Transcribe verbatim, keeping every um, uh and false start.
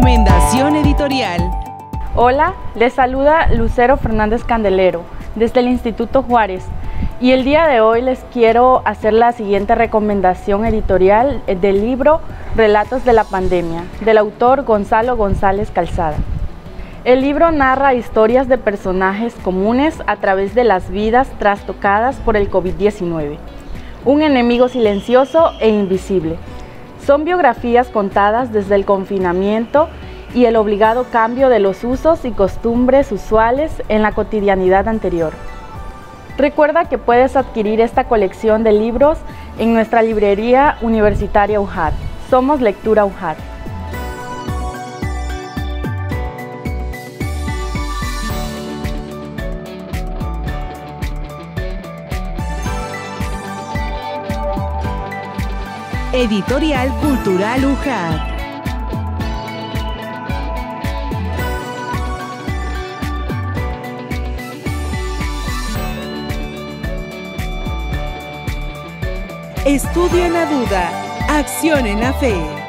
Recomendación editorial. Hola, les saluda Lucero Fernández Candelero desde el Instituto Juárez y el día de hoy les quiero hacer la siguiente recomendación editorial del libro Relatos de la Pandemia, del autor Gonzalo González Calzada. El libro narra historias de personajes comunes a través de las vidas trastocadas por el COVID diecinueve, un enemigo silencioso e invisible. Son biografías contadas desde el confinamiento y el obligado cambio de los usos y costumbres usuales en la cotidianidad anterior. Recuerda que puedes adquirir esta colección de libros en nuestra librería universitaria U J A D. Somos Lectura U J A D. Editorial Cultural U J A D. Estudio en la duda, acción en la fe.